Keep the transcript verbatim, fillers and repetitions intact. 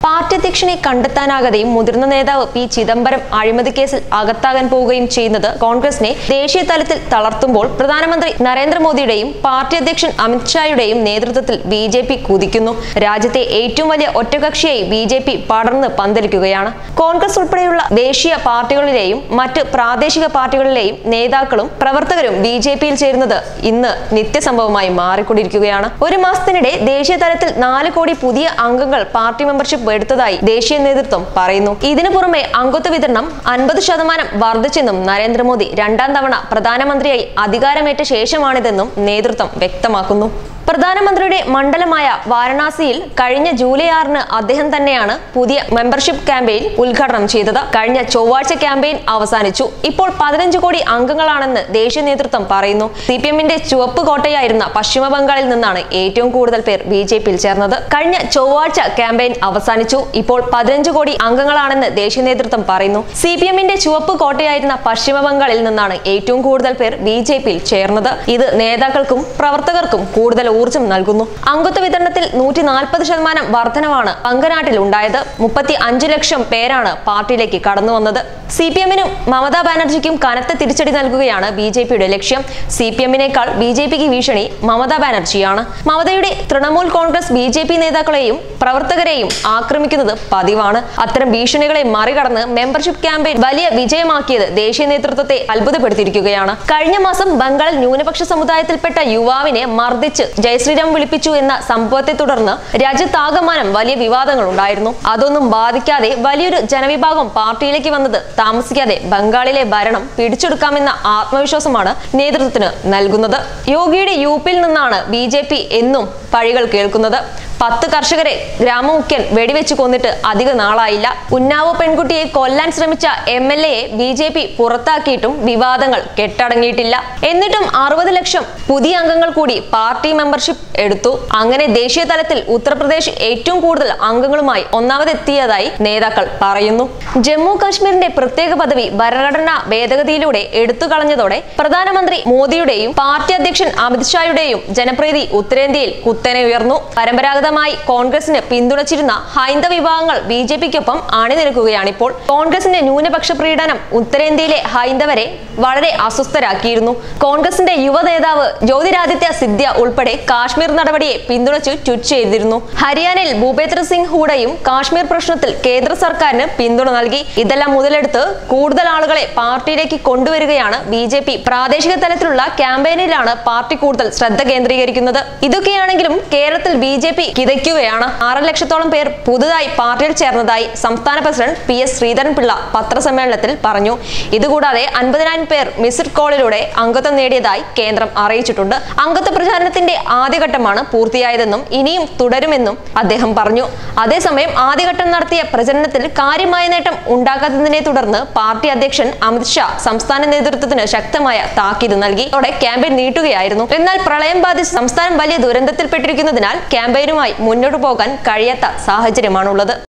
Party അധ്യക്ഷനെ കണ്ടെത്താനാകാതെയും മുതിർന്ന നേതാവ് പി ചിദംബരം അഴിമതി കേസിൽ അകത്താകാൻ പോവുകയും ചെയ്യുന്നത് കോൺഗ്രസിനെ ദേശീയ തലത്തിൽ തളർത്തുമ്പോൾ പ്രധാനമന്ത്രി നരേന്ദ്രമോദിയുടെയും പാർട്ടി അധ്യക്ഷൻ അമിത്ഷായുടെയും നേതൃത്വത്തിൽ ബി ജെ പി കുതിക്കുന്നു. രാജ്യത്തെ ഏറ്റവും വലിയ ഒറ്റകക്ഷിയായി ബി ജെ പി പടർന്ന് പന്തലിക്കുകയാണ്. കോൺഗ്രസ് ഉൾപ്പെടെയുള്ള ദേശീയ പാർട്ടികളിലെയും മറ്റ് പ്രാദേശിക പാർട്ടികളിലെയും നേതാക്കളും പ്രവർത്തകരും ബി ജെ പിയിൽ ചേരുന്നത് ഇന്ന് നിത്യസംഭവമായി മാറിക്കൊണ്ടിരിക്കുകയാണ്. ഒരു മാസത്തിനിടെ ദേശീയ തലത്തിൽ നാല് കോടി പുതിയ അംഗങ്ങൾ പാർട്ടി മെമ്പർഷിപ്പ് എടുത്തതായി ദേശീയ നേതൃത്വം പറയുന്നു. ഇതിനു പുറമെ അംഗത്വ വിതരണം അൻപത് ശതമാനം വർദ്ധിച്ചെന്നും നരേന്ദ്രമോദി രണ്ടാം തവണ പ്രധാനമന്ത്രിയായി അധികാരമേറ്റ ശേഷമാണിതെന്നും നേതൃത്വം വ്യക്തമാക്കുന്നു. പ്രധാനമന്ത്രിയുടെ മണ്ഡലമായ വാരണാസിയിൽ കഴിഞ്ഞ ജൂലൈ ആറിന് അദ്ദേഹം തന്നെയാണ് പുതിയ മെമ്പർഷിപ്പ് ക്യാമ്പയിൻ ഉദ്ഘാടനം ചെയ്തത്. കഴിഞ്ഞ ചൊവ്വാഴ്ച ക്യാമ്പയിൻ അവസാനിച്ചു. ഇപ്പോൾ പതിനഞ്ച് കോടി അംഗങ്ങളാണെന്ന് ദേശീയ നേതൃത്വം പറയുന്നു. സി പി എമ്മിന്റെ ചുവപ്പ് കോട്ടയായിരുന്ന പശ്ചിമ ബംഗാളിൽ നിന്നാണ് ഏറ്റവും കൂടുതൽ പേർ ബി ജെ പിയിൽ ചേർന്നത്. കഴിഞ്ഞ ചൊവ്വാഴ്ച ക്യാമ്പയിൻ അവസാനിച്ചു. ഇപ്പോൾ പതിനഞ്ച് കോടി അംഗങ്ങളാണെന്ന് ദേശീയ നേതൃത്വം പറയുന്നു. സി പി എമ്മിന്റെ ചുവപ്പ് കോട്ടയായിരുന്ന പശ്ചിമ ബംഗാളിൽ നിന്നാണ് ഏറ്റവും കൂടുതൽ പേർ ബി ജെ പിയിൽ ചേർന്നത്. ഇത് നേതാക്കൾക്കും പ്രവർത്തകർക്കും കൂടുതൽ ഊർജ്ജം നൽകുന്നു. അംഗത്വ വിതരണത്തിൽ നൂറ്റി നാൽപ്പത് ശതമാനം വർധനവാണ് പങ്കനാട്ടിൽ ഉണ്ടായത്. മുപ്പത്തി അഞ്ച് ലക്ഷം പേരാണ് പാർട്ടിയിലേക്ക് കടന്നു വന്നത്. സി പി എമ്മിനും മമതാ ബാനർജിക്കും കനത്ത തിരിച്ചടി നൽകുകയാണ് ബി ജെ പിയുടെ ലക്ഷ്യം. സി പി എമ്മിനേക്കാൾ ബി ജെ പിക്ക് ഭീഷണി മമതാ ബാനർജിയാണ്. മമതയുടെ Trinamool Congress B J P നേതാക്കളെയും പ്രവർത്തകരെയും ആക്രമിക്കുന്നത് പതിവാണ്. അത്തരം ഭീഷണികളെ മറികടന്ന് മെമ്പർഷിപ്പ് ക്യാമ്പയിൻ വലിയ വിജയമാക്കിയത് ദേശീയ നേതൃത്വത്തെ അത്ഭുതപ്പെടുത്തിയിരിക്കുകയാണ്. കഴിഞ്ഞ മാസം ബംഗാളിൽ ന്യൂനപക്ഷ സമുദായത്തിൽപ്പെട്ട യുവാവിനെ മർദ്ദിച്ച് ജയശ്രീരാം വിളിപ്പിച്ചു എന്ന സംഭവത്തെ തുടർന്ന് രാജ്യത്താകമാനം വലിയ വിവാദങ്ങൾ ഉണ്ടായിരുന്നു. അതൊന്നും ബാധിക്കാതെ വലിയൊരു ജനവിഭാഗം പാർട്ടിയിലേക്ക് വന്നത് താമസിക്കാതെ ബംഗാളിലെ ഭരണം പിടിച്ചെടുക്കാമെന്ന ആത്മവിശ്വാസമാണ് നേതൃത്വത്തിന് നൽകുന്നത്. യോഗിയുടെ യു പിയിൽ നിന്നാണ് ബി ജെ പി എന്നും പഴികൾ കേൾക്കുന്നത്. പത്ത് കർഷകരെ ഗ്രാമമുഖ്യൻ വെടിവെച്ച് കൊന്നിട്ട് അധിക നാളായില്ല. ഉന്നാവോ പെൺകുട്ടിയെ കൊല്ലാൻ ശ്രമിച്ച എം എൽ എയെ ബി ജെ പി പുറത്താക്കിയിട്ടും വിവാദങ്ങൾ കെട്ടടങ്ങിയിട്ടില്ല. എന്നിട്ടും അറുപത് ലക്ഷം പുതിയ അംഗങ്ങൾ കൂടി പാർട്ടി മെമ്പർഷിപ്പ് എടുത്തു. അങ്ങനെ ദേശീയ തലത്തിൽ ഉത്തർപ്രദേശ് ഏറ്റവും കൂടുതൽ അംഗങ്ങളുമായി ഒന്നാമതെത്തിയതായി നേതാക്കൾ പറയുന്നു. ജമ്മു കാശ്മീരിന്റെ പ്രത്യേക പദവി ഭരണഘടനാ ഭേദഗതിയിലൂടെ എടുത്തു കളഞ്ഞതോടെ പ്രധാനമന്ത്രി മോദിയുടെയും പാർട്ടി അധ്യക്ഷൻ അമിത്ഷായുടെയും ജനപ്രീതി ഉത്തരേന്ത്യയിൽ കുത്തനെ ഉയർന്നു. പരമ്പരാഗത കോൺഗ്രസിന് പിന്തുണച്ചിരുന്ന ഹൈന്ദവ വിഭാഗങ്ങൾ ബി ജെ പിക്കൊപ്പം അണിനിരക്കുകയാണിപ്പോൾ. കോൺഗ്രസിന്റെ ന്യൂനപക്ഷ പ്രീണനം ഉത്തരേന്ത്യയിലെ ഹൈന്ദവരെ വളരെ അസ്വസ്ഥരാക്കിയിരുന്നു. കോൺഗ്രസിന്റെ യുവ നേതാവ് ജ്യോതിരാദിത്യ സിന്ധ്യ ഉൾപ്പെടെ കാശ്മീർ നടപടിയെ പിന്തുണച്ച് ട്വീറ്റ് ചെയ്തിരുന്നു. ഹരിയാനയിൽ ഭൂപേന്ദ്ര സിംഗ് ഹൂഡയും കാശ്മീർ പ്രശ്നത്തിൽ കേന്ദ്ര സർക്കാരിന് പിന്തുണ നൽകി. ഇതെല്ലാം മുതലെടുത്ത് കൂടുതൽ ആളുകളെ പാർട്ടിയിലേക്ക് കൊണ്ടുവരികയാണ് ബി ജെ പി. പ്രാദേശിക തലത്തിലുള്ള ക്യാമ്പയിനിലാണ് പാർട്ടി കൂടുതൽ ശ്രദ്ധ കേന്ദ്രീകരിക്കുന്നത്. ഇതൊക്കെയാണെങ്കിലും കേരളത്തിൽ ബി ജെ പി കിതയ്ക്കുകയാണ്. ആറ് ലക്ഷത്തോളം പേർ പുതുതായി പാർട്ടിയിൽ ചേർന്നതായി സംസ്ഥാന പ്രസിഡന്റ് പി എസ് ശ്രീധരൻപിള്ള പത്രസമ്മേളനത്തിൽ പറഞ്ഞു. ഇതുകൂടാതെ അൻപതിനായിരം പേർ മിസ്ഡ് കോളിലൂടെ അംഗത്വം നേടിയതായി കേന്ദ്രം അറിയിച്ചിട്ടുണ്ട്. അംഗത്വ പ്രചാരണത്തിന്റെ ആദ്യഘട്ടമാണ് പൂർത്തിയായതെന്നും ഇനിയും തുടരുമെന്നും അദ്ദേഹം പറഞ്ഞു. അതേസമയം ആദ്യഘട്ടം നടത്തിയ പ്രചരണത്തിൽ കാര്യമായ നേട്ടം ഉണ്ടാക്കാത്തതിനെ തുടർന്ന് പാർട്ടി അധ്യക്ഷൻ അമിത്ഷാ സംസ്ഥാന നേതൃത്വത്തിന് ശക്തമായ താക്കീത് നൽകി. അതോടെ ക്യാമ്പയിൻ നീട്ടുകയായിരുന്നു. എന്നാൽ പ്രളയം ബാധിച്ച് സംസ്ഥാനം വലിയ ദുരന്തത്തിൽപ്പെട്ടിരിക്കുന്നതിനാൽ ക്യാമ്പയിനുമായി മുന്നോട്ടു പോകാൻ കഴിയാത്ത സാഹചര്യമാണുള്ളത്.